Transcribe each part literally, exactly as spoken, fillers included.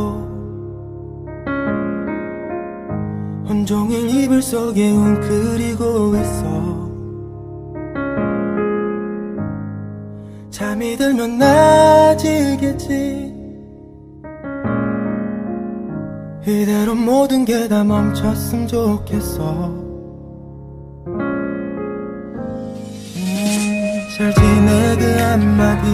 온종일 이불 속에 웅크리고 있어. 잠이 들면 나아지겠지. 이대로 모든 게 다 멈췄으면 좋겠어. 음, 잘 지내 그 한마디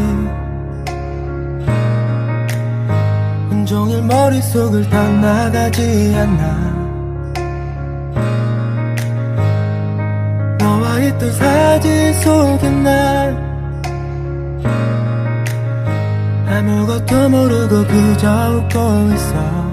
온종일 머릿속을 다 나가지 않나. 너와 있던 사진 속에 난 아무것도 모르고 그저 웃고 있어.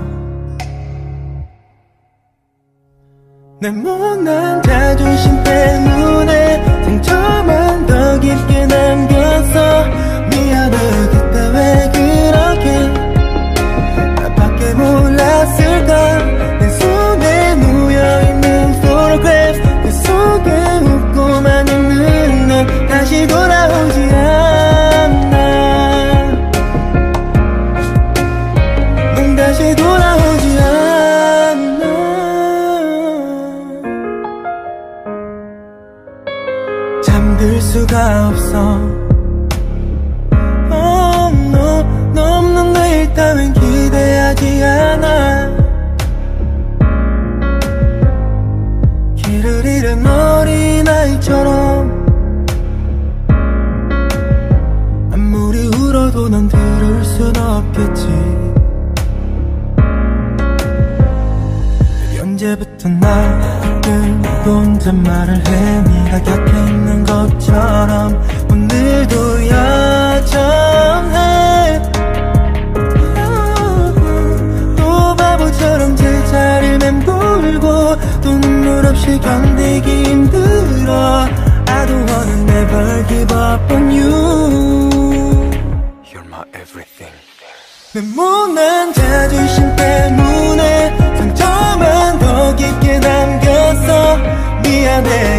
내 못난 자존심 때문에 상처만 더 깊게 남겼어. 미안해 그때 왜 그렇게 나밖에 몰랐을까. 내 손에 놓여있는 photographs 그 속에 웃고만 있는 넌 다시 돌아오지 않아. 넌 다시 돌아오지 않아. 잠들 수가 없어. Oh no, 너 없는 내일 따윈 기대하지 않아. 길을 잃은 어린아이처럼 아무리 울어도 넌 들을 순 없겠지. 언제부터 나를 혼잣말을 해. 네가 곁에 있는 것처럼 오늘도 여전해. 또 바보처럼 제자리를 맴돌고 또 눈물 없이 견디기 힘들어. I don't wanna never give up on you. You're my everything. 내 못난 자존심 때문에 상처만 더 깊게 남겼어. 미안해